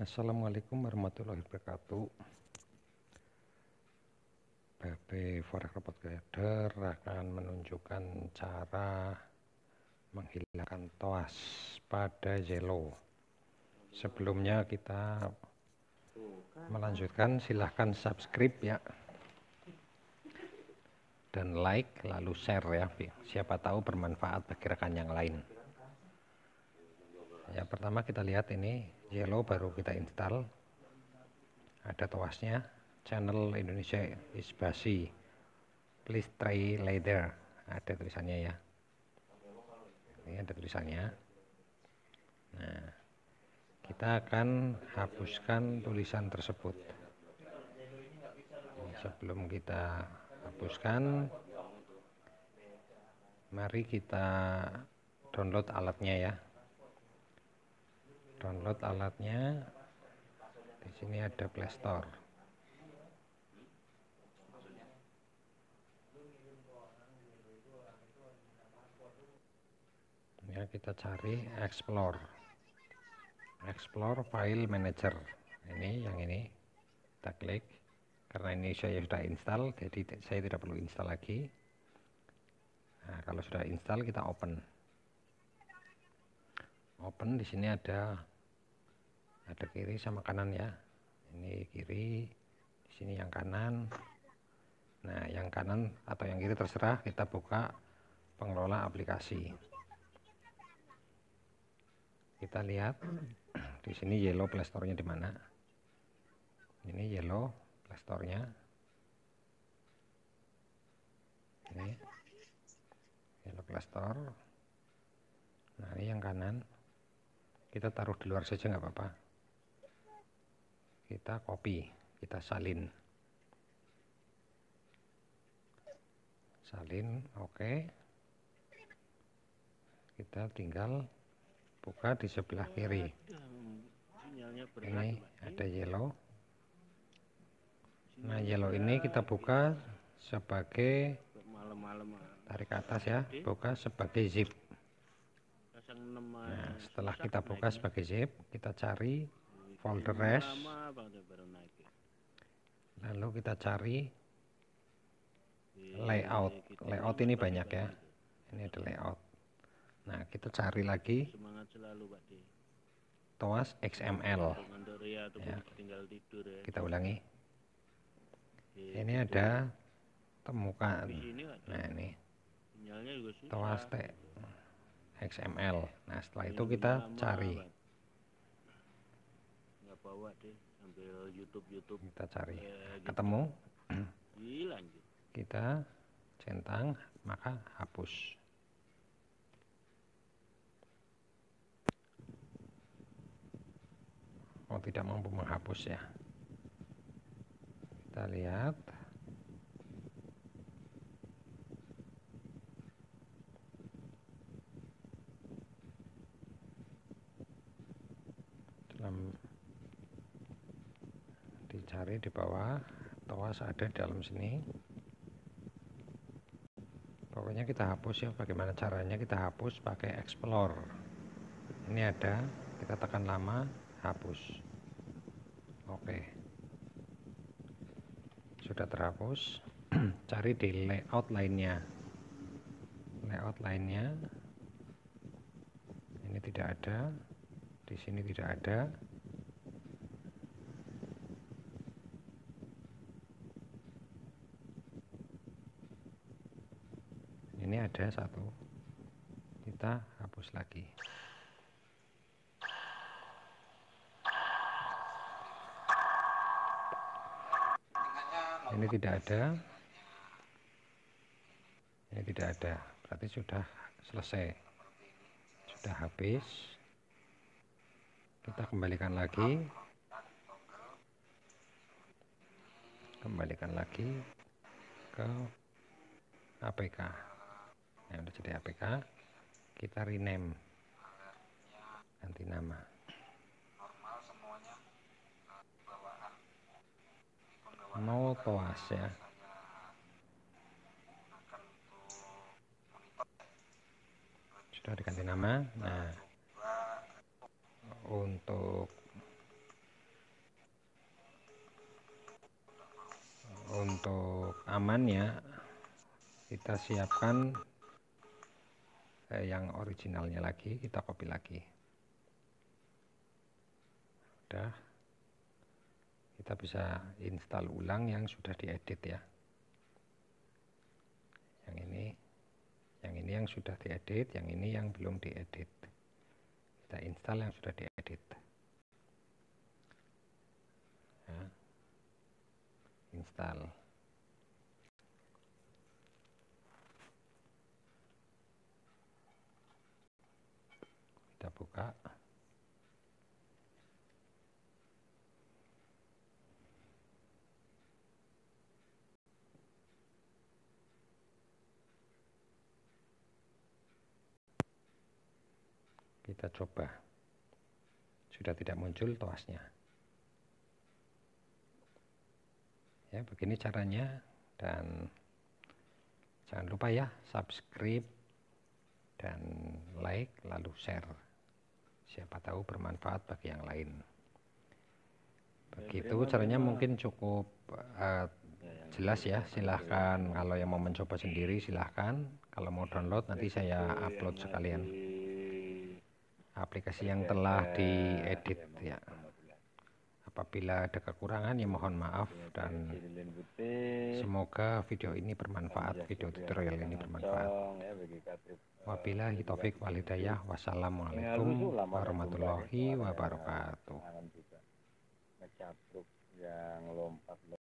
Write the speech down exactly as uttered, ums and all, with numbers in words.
Assalamualaikum warahmatullahi wabarakatuh. B B Forex Robot Trader akan menunjukkan cara menghilangkan toas pada Zelo. Sebelumnya kita melanjutkan, silahkan subscribe ya, dan like lalu share ya, siapa tahu bermanfaat bagi rekan yang lain. Ya, pertama kita lihat ini Zelo baru kita install, ada toasnya, channel Indonesia is Basi, please try later, ada tulisannya ya, ini ada tulisannya. Nah, kita akan hapuskan tulisan tersebut. Sebelum kita hapuskan, mari kita download alatnya ya. Download alatnya, di sini ada Play Store. Ya, kita cari Explore, Explore File Manager. Ini yang ini kita klik. Karena ini saya sudah install, jadi saya tidak perlu install lagi. Nah, kalau sudah install kita open. Open, di sini ada ada kiri sama kanan ya. Ini kiri, di sini yang kanan. Nah, yang kanan atau yang kiri terserah, kita buka pengelola aplikasi. Kita lihat di sini Zelo Play Store-nya di mana. Ini Zelo Play Store-nya. Ini Zelo Play Store. Nah, ini yang kanan. Kita taruh di luar saja nggak apa-apa. Kita copy, kita salin. Salin, oke. Okay. Kita tinggal buka di sebelah kiri. Ini ada Zelo. Nah, Zelo ini kita buka sebagai, tarik ke atas ya, buka sebagai zip. Nah, setelah kita buka sebagai zip, kita cari folder rest, lalu kita cari layout. Layout ini banyak ya, ini ada layout. Nah, kita cari lagi toas X M L ya. Kita ulangi, ini ada temukan. Nah, ini toas X M L. Nah, setelah itu kita cari, kita cari, ketemu, kita centang, maka hapus. Oh, tidak mampu menghapus ya. Kita lihat. Dalam dicari di bawah, toas ada di dalam sini. Pokoknya kita hapus ya. Bagaimana caranya? Kita hapus pakai Explore. Ini ada, kita tekan lama, hapus. Oke, sudah terhapus. Cari di layout lainnya. Layout lainnya ini tidak ada, di sini tidak ada. Ini ada satu, kita hapus lagi. Ini tidak ada, ini tidak ada, berarti sudah selesai, sudah habis. Kita kembalikan lagi, kembalikan lagi ke A P K. Yang sudah jadi A P K, kita rename, ganti nama. No toas ya. Sudah diganti nama. Nah, untuk untuk amannya kita siapkan eh, yang originalnya lagi, kita copy lagi. Udah, kita bisa install ulang yang sudah diedit ya. Yang ini, yang ini yang sudah diedit, yang ini yang belum diedit. Kita install yang sudah diedit. Ya. Install. Kita buka. Kita coba. Sudah tidak muncul toasnya. Ya, begini caranya, dan jangan lupa ya subscribe dan like lalu share. Siapa tahu bermanfaat bagi yang lain. Begitu caranya, mungkin cukup uh, jelas ya. Silahkan kalau yang mau mencoba sendiri silahkan. Kalau mau download nanti saya upload sekalian aplikasi yang telah diedit ya. Apabila ada kekurangan ya mohon maaf, dan semoga video ini bermanfaat, video tutorial ini bermanfaat. Wabillahi taufik wal hidayah. Wassalamualaikum warahmatullahi wabarakatuh. Ngecapruk yang lompat